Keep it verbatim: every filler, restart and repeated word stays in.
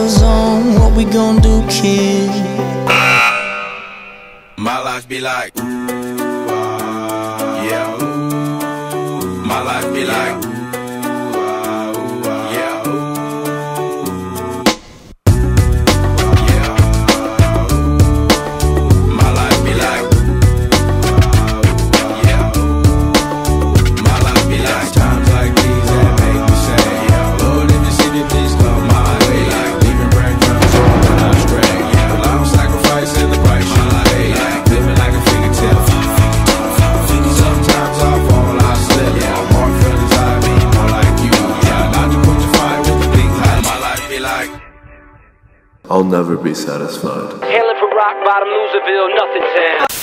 goes on, what we gon' do, kid? My life be like, ooh, ah, yeah, ooh. My life be like, ooh, ah, ooh, ah, yeah, ooh. Yeah, ooh. My life be like, ooh, ah, ooh, yeah, ooh. My life be like times like these that make me say, yeah, Lord, in the city, please come my way. Like leaving breadcrumbs on the stray. Yeah, a long sacrifice in the price. My life be like living like a fingertip. Sometimes I fall, I slip. Yeah, more feelings I be more like you. Yeah, not to put your fire with the big light. My life be like, I'll never be satisfied. Hailing from rock bottom, Loserville, nothing town.